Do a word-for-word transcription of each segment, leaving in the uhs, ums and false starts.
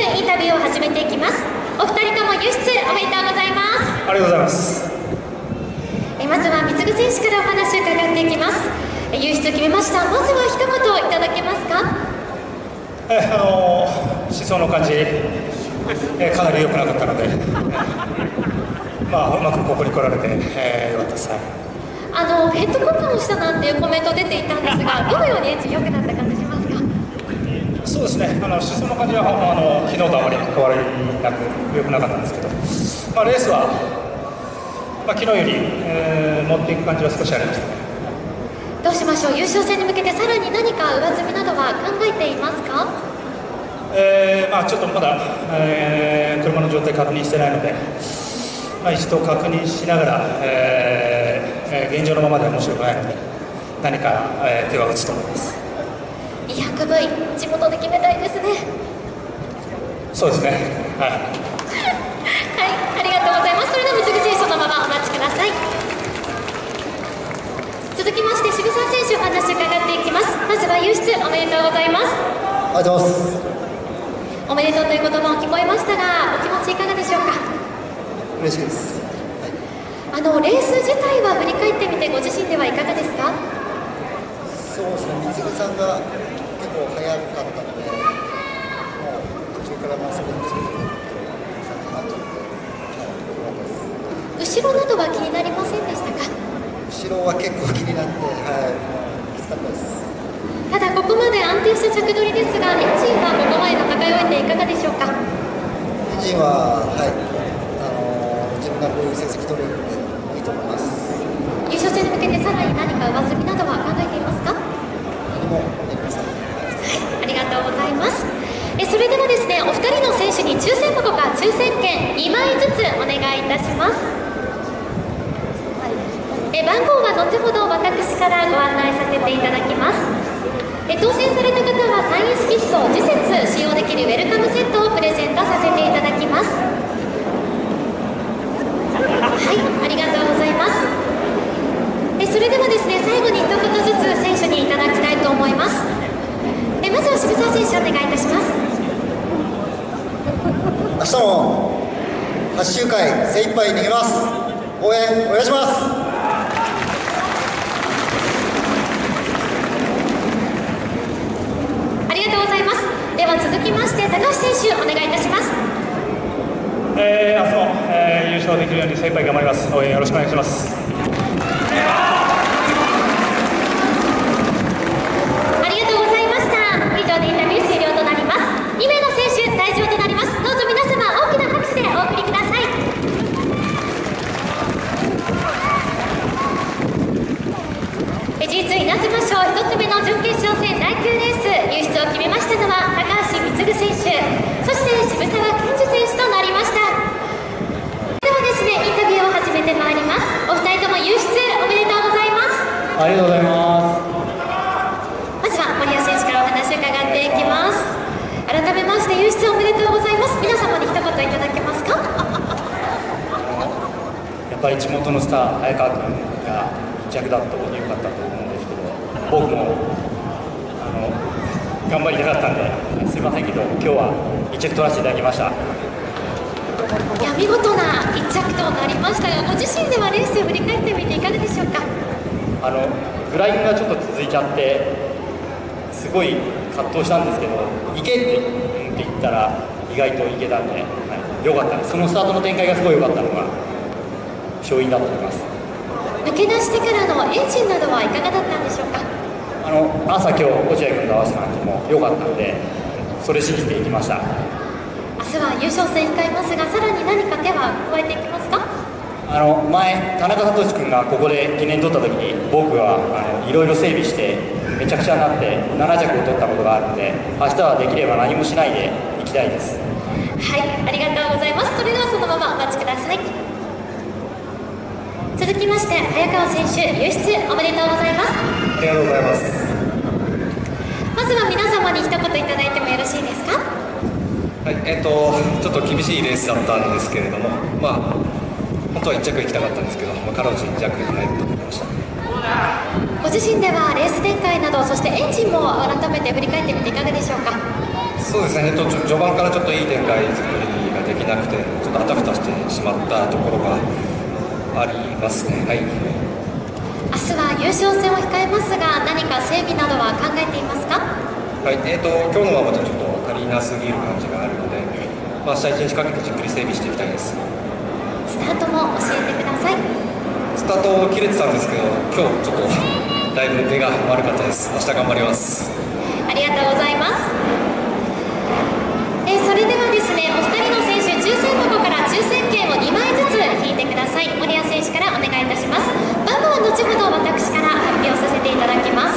インタビューを始めていきます。お二人とも輸出おめでとうございます。 ありがとうございます。 えまずは貢選手からお話を伺っていきます。え輸出決めました。まずは一言いただけますか。 えあのー、思想の感じ、えかなり良くなかったのでまあうまくここに来られて、えー、よかったです。 あのヘッドコックをしたなんていうコメント出ていたんですが、どのようにエンジン良くなった感じしますか。 そうですね、あの思想の感じはあの昨日とあまり変わりなく良くなかったんですけど、まあ、レースは、まあ、昨日より、えー、持っていく感じは少しありましたね。 どうしましょう、優勝戦に向けてさらに何か上積みなどは考えていますか。 えーまあ、ちょっとまだ、えー、車の状態確認してないので、まあ、一度確認しながら、えー、現状のままでは面白くないので何か、えー、手は打つと思います。 にひゃくブイ 地元で決めたいですね。 そうですね、はい、 はい、ありがとうございます。それでは貢選手そのままお待ちください。続きまして渋沢選手お話伺っていきます。まずは輸出おめでとうございます。 ありがとうございます。 おめでとうという言葉も聞こえましたが、お気持ちいかがでしょうか。 嬉しいです。 あのレース自体は振り返ってみてご自身ではいかがですか。 そうですね、貢さんが結構早かったので、もう途中からまっすぐにつけて後ろなどは気になりませんでしたか。 後ろは結構気になって、はい、もうきつかったです。 ただここまで安定した着取りですが、エンジンはここまで戦い終えていかがでしょうか。 エンジンは、はい、あのー、自分がこういう成績取れるのでいいと思います。 優勝戦に向けてさらに何か上積みなどは考えていますか。 何もできません。 はい、ありがとうございます。えそれではですね、お二人の選手に抽選箱か抽選券にまいずつお願いいたします。え番号は後ほど私からご案内させていただきます。え当選された方はサイン色素次節使用できるウェルカムセットをプレゼントさせていただきます。はい、ありがとうございます。えそれではですね、最後に一言ずつ選手にいただきたいと思います。えまずは渋沢選手お願いいたします。 明日もはち周回精一杯逃げます。応援お願いします。 ありがとうございます。では続きまして高橋選手お願いいたします。 えー、明日も、えー、優勝できるように精一杯頑張ります。応援よろしくお願いします。 ありがとうございました。以上でインタビュー終了となります。にめいの選手退場となります。どうぞ皆様大きな拍手でお送りください。え ジーツー 稲妻賞ひとつめの準決勝戦だいきゅうレース、優出を決めましたのは高橋貢選手、そして渋沢健二選手となりました。ではですね、インタビューを始めてまいります。お二人とも優出おめでとうございます。 ありがとうございます。 まずは森谷選手からお話を伺っていきます。改めまして優出おめでとうございます。皆様に一言いただけますか。 やっぱり地元のスター早川君がいっ着だとよかったと思うんですけど、僕もあの頑張りたかったんですいませんけど、今日はいっ着取らせていただきました。 いや見事ないっ着となりましたが、ご自身ではレースを振り返ってみていかがでしょうか。 あのグラインがちょっと続いちゃってすごい葛藤したんですけど、行けって言ったら意外と行けたんで、はい、よかったです。そのスタートの展開がすごい良かったのが勝因だと思います。 抜け出してからのエンジンなどはいかがだったんでしょうか。 あの朝今日落合君と合わせた感じも良かったので、それ信じていきました。 明日は優勝戦控えますが、さらに何か手は加えていきますか。 あの前田中聡君がここで記念取った時に、僕はあのいろいろ整備してめちゃくちゃになってなな着を取ったことがあるので、明日はできれば何もしないでいきたいです。 はい、ありがとうございます。それではそのままお待ちください。続きまして早川選手優出おめでとうございます。 ありがとうございます。 まずは皆様に一言いただいてもよろしいですか。 はい、えーと、ちょっと厳しいレースだったんですけれども、まあ本当はいっ着行きたかったんですけど、まあ、かろうじていっ着に入ると思いました。 ご自身ではレース展開など、そしてエンジンも改めて振り返ってみていかがでしょうか。 そうですね、えっと、ちょ序盤からちょっといい展開作りができなくて、ちょっとあたふたしてしまったところがありますね。はい、 明日は優勝戦を控えますが、何か整備などは考えていますか？ はい、えっと、今日のままじゃちょっと足りなすぎる感じがあるので、まあ、明日一日かけてじっくり整備していきたいです。 スタートも教えてください。 スタート切れてたんですけど、今日ちょっとだいぶ出が悪かったです。明日頑張ります。 ありがとうございます。えーそれではですね、お二人の選手、抽選箱から抽選券をにまいずつ引いてください。森谷選手からお願いいたします。番号は後ほど私から発表させていただきます。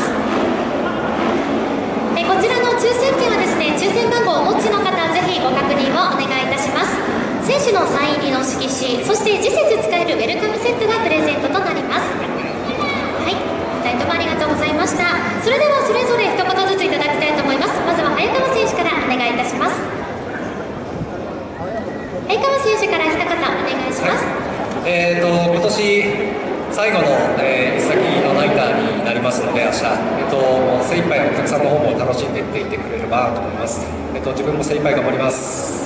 えーこちらの抽選券はですね、抽選番号をお持ちの方、ぜひご確認をお願いいたします。選手のサイン入りの色紙、そして次節使えるウェルカムセットがプレゼントとなります。はい、ふたりともありがとうございました。それではそれぞれ一言ずついただきたいと思います。まずは早川選手からお願いいたします。早川選手から一言お願いします。 えーと今年最後の、えー、先のナイターになりますので、明日、えっと、精一杯お客さんの方も楽しんでいっていってくれればと思います。えっと、自分も精一杯頑張ります。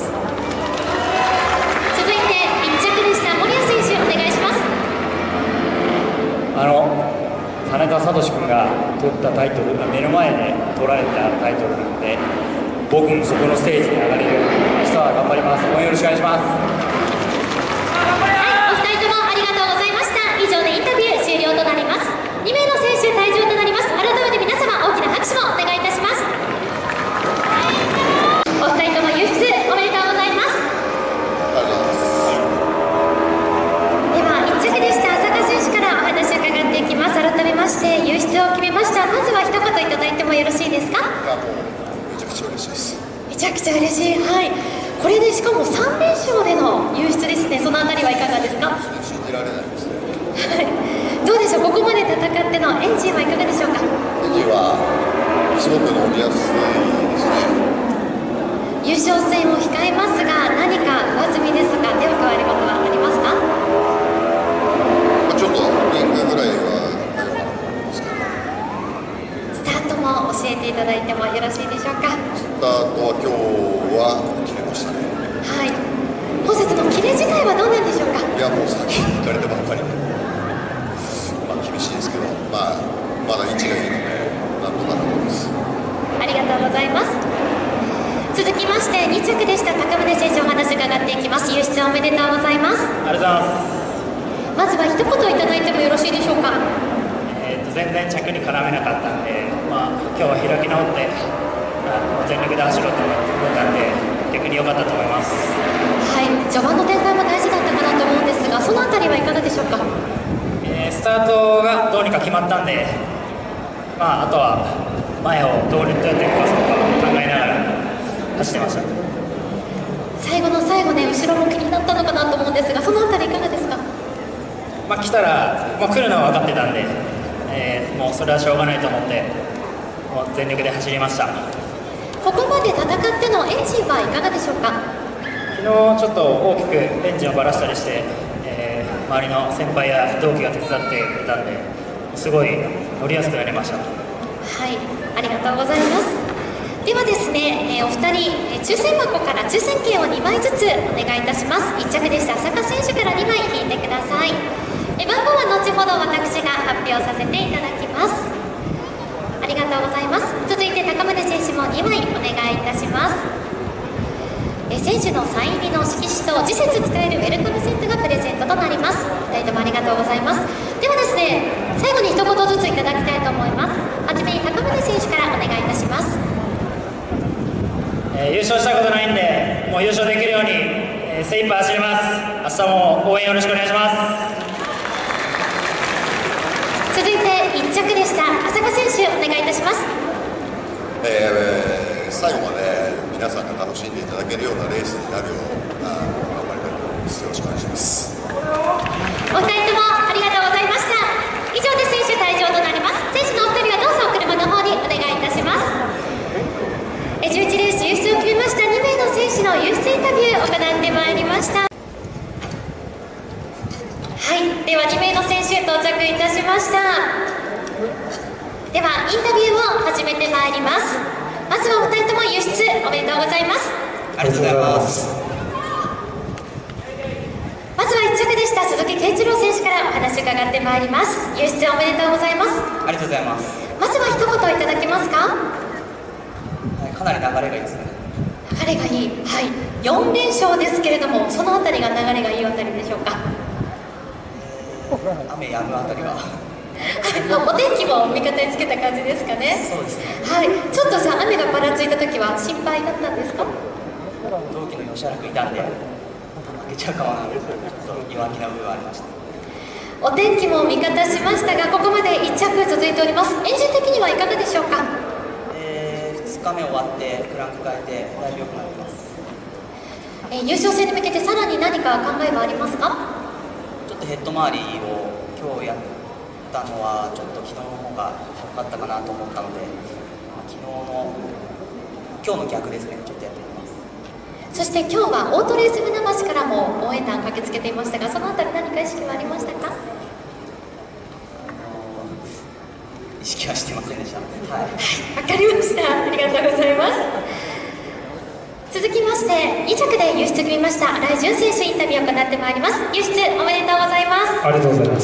続いていっ着でした森谷選手お願いします。 あの田中聡君が取ったタイトルが目の前で取られたタイトルなので、僕もそこのステージに上がれるように明日は頑張ります。応援よろしくお願いします。 はい、お二人ともありがとうございました。以上でインタビュー終了となります。にめいの選手退場となります。改めて皆様大きな拍手をお願いいたします。お二人とも優出おめでとうございます。ではいっ着でした浅香選手からお話を伺っていきます。改めまして優出を決めました。まずは一言いただいてもよろしいですか？ いやもうめちゃくちゃ嬉しいです。 めちゃくちゃ嬉しい。はい、これでしかもさんれんしょうでの優出ですね。そのあたりはいかがですか？ 信じられないですね。 はい、どうでしょう、ここまで戦ってのエンジンはいかがでしょうか？ エンジンはすごく乗りやすいですね。 優勝戦を控えますが、何か上積みですが手を加えることはありますか？ まあちょっとリングぐらいはあるかなと思うんですけど、 スタートも教えていただいてもよろしいでしょうか？ スタートは今日は切れましたね。 はい、本日のキレ自体はどうなんでしょうか？ いやもうさっき行かれてばっかりで、まあ厳しいですけど、まあまだ位置がいいのでなんとかなります。 ありがとうございます。続きましてに着でした高宗選手お話伺っていきます。優出おめでとうございます。 ありがとうございます。 まずは一言いただいてもよろしいでしょうか？ えーと全然着に絡めなかったんで、まあ、今日は開き直ってあ全力で走ろうと思ったんで、逆に良かったと思います。 はい、序盤の展開も大事だったかなと思うんですが、そのあたりはいかがでしょうか？ えースタートがどうにか決まったんで、まあ、あとは前をどうどうやって動かすのか考えながら走ってました。 最後の最後ね、後ろも気になったのかなと思うんですが、そのあたりいかがですか？ まあ、来たら、まあ、来るのは分かってたんで、えーもうそれはしょうがないと思ってもう全力で走りました。 ここまで戦ってのエンジンはいかがでしょうか？ 昨日ちょっと大きくエンジンをばらしたりして、えー周りの先輩や同期が手伝ってくれたんで、すごい乗りやすくなりました。 はい、ありがとうございます。ではですね、えーお二人、えー抽選箱から抽選券をにまいずつお願いいたします。いっ着でした浅香選手からにまい引いてください。えー番号は後ほど私が発表させていただきます。ありがとうございます。続いて高宗選手もにまいお願いいたします。えー選手のサイン入りの色紙と次節使えるウェルカムセットがプレゼントとなります。ふたりともありがとうございます。ではですね、最後に一言ずついただきたいと思います。はじめに高宗選手からお願いいたします。 えー優勝したことないんで、もう優勝できるように、えー精一杯走ります。明日も応援よろしくお願いします。 続いていっ着でした浅香選手お願いいたします。 えー最後まで皆さんが楽しんでいただけるようなレースになるような頑張りたいと思います。よろしくお願いします。 お二人ともありがとうございました。以上で選手退場となります。選手のお二人はどうぞお車の方にお願いいたします。えじゅういちレース優勝を決めましたにめいの選手の優勝インタビューを行ってまいりました。はい、ではにめいの選手到着いたしました。ではインタビューを始めてまいります。まずはお二人とも優勝おめでとうございます。 ありがとうございます。 まずはいっ着でした鈴木圭一郎選手からお話伺ってまいります。優出おめでとうございます。 ありがとうございます。 まずは一言いただけますか。 はい、かなり流れがいいですね。 流れがいい、はい、よん連勝ですけれども、そのあたりが流れがいいあたりでしょうか。 雨やむあたりがお天気も味方につけた感じですかね。 そうですね。 はい、ちょっとさ雨がぱらついた時は心配だったんですか。 同期の吉原君いたんで負けちゃうかもなとちょっと弱気な部分はありました。 お天気も味方しましたが、ここまでいっ着続いております。エンジン的にはいかがでしょうか。 えー、ふつかめ終わってクランク変えてだいぶ良くなってます。 えー、優勝戦に向けてさらに何か考えはありますか。 ちょっとヘッド周りを今日やったのはちょっと昨日の方が良かったかなと思ったので、昨日の今日の逆ですね、ちょっとやってみます。 そして今日はオートレース船橋からも応援団駆けつけていましたが、そのあたり何か意識はありましたか。 意識はしてませんでした。はい。 わかりました。ありがとうございます。続きましてに着で輸出組みました来潤選手インタビューを行ってまいります。輸出おめでとうございます。 ありがとうございます。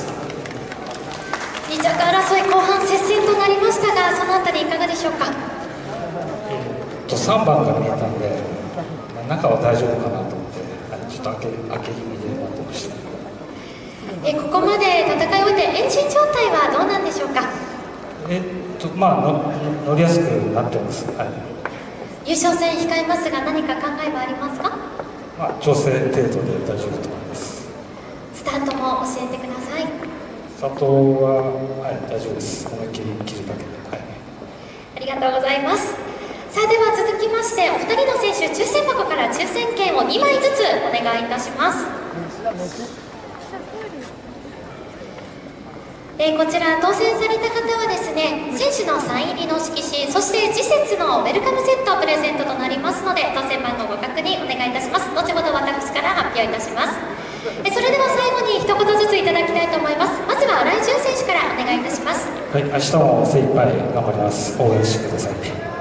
に着争い後半接戦となりましたが、そのあたりいかがでしょうか。 えっとさんばんが見えたんで、中は大丈夫かなと思って、ちょっと開け開け気味で待ってました。 えここまで戦い終えてエンジン状態はどうなんでしょうか。 えっとまあの乗りやすくなってます。はい。 優勝戦控えますが、何か考えはありますか。 まあ調整程度で大丈夫と思います。 スタートも教えてください。 スタートは、はい、大丈夫です。思いっきり切るだけで、はい、 ありがとうございます。さあでは続きまして、お二人の選手抽選箱から抽選券をにまいずつお願いいたします。えー、こちら当選された方はですね、選手のサイン入りの色紙、そして次節のウェルカムセットプレゼントとなりますので、当選番号ご確認お願いいたします。後ほど私から発表いたします。えそれでは最後に一言ずついただきたいと思います。まずは来潤選手からお願いいたします。 はい、明日も精一杯頑張ります。応援してください。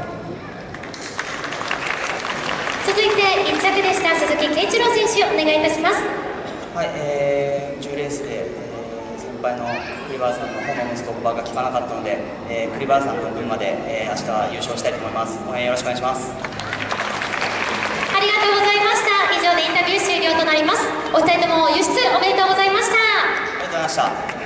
続いていっ着でした鈴木圭一郎選手お願いいたします。 はい、えー、じゅうレースで、えー、先輩の栗原さんの炎のストッパーが効かなかったので、えー、栗原さんの分まで、えー、明日は優勝したいと思います。応援よろしくお願いします。 ありがとうございました。以上でインタビュー終了となります。お二人とも輸出おめでとうございました。 ありがとうございました。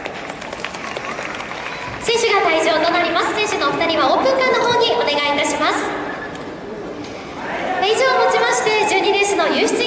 選手が退場となります。選手のお二人はオープンカーの方にお願いいたします。以上をもちましてじゅうにレースの輸出